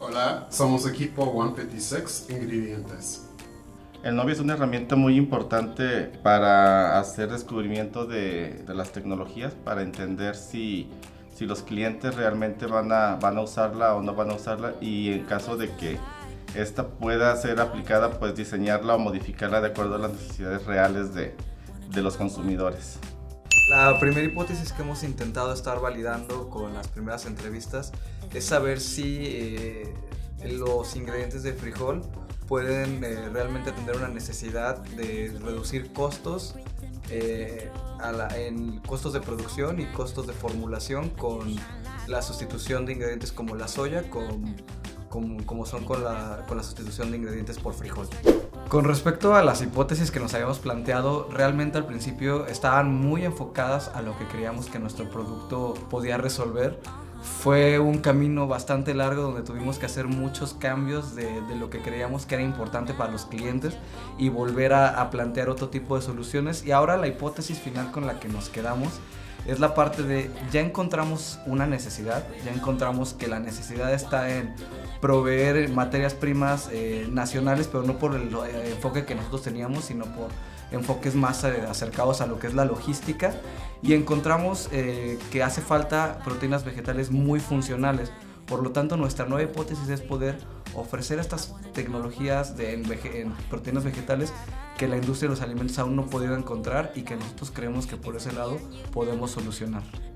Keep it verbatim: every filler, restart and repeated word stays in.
Hola, somos equipo ciento veintiséis Ingredientes. El Novi es una herramienta muy importante para hacer descubrimiento de, de las tecnologías, para entender si, si los clientes realmente van a, van a usarla o no van a usarla, y en caso de que esta pueda ser aplicada, pues diseñarla o modificarla de acuerdo a las necesidades reales de, de los consumidores. La primera hipótesis que hemos intentado estar validando con las primeras entrevistas es saber si eh, los ingredientes de frijol pueden eh, realmente atender una necesidad de reducir costos eh, a la, en costos de producción y costos de formulación con la sustitución de ingredientes como la soya, con, con, como son con la, con la sustitución de ingredientes por frijol. Con respecto a las hipótesis que nos habíamos planteado, realmente al principio estaban muy enfocadas a lo que creíamos que nuestro producto podía resolver. Fue un camino bastante largo donde tuvimos que hacer muchos cambios de, de lo que creíamos que era importante para los clientes y volver a, a plantear otro tipo de soluciones. Y ahora la hipótesis final con la que nos quedamos es la parte de ya encontramos una necesidad, ya encontramos que la necesidad está en proveer materias primas eh, nacionales, pero no por el eh, enfoque que nosotros teníamos, sino por enfoques más eh, acercados a lo que es la logística, y encontramos eh, que hace falta proteínas vegetales muy funcionales. Por lo tanto, nuestra nueva hipótesis es poder ofrecer estas tecnologías de, en, vege, en proteínas vegetales que la industria de los alimentos aún no ha podido encontrar y que nosotros creemos que por ese lado podemos solucionar.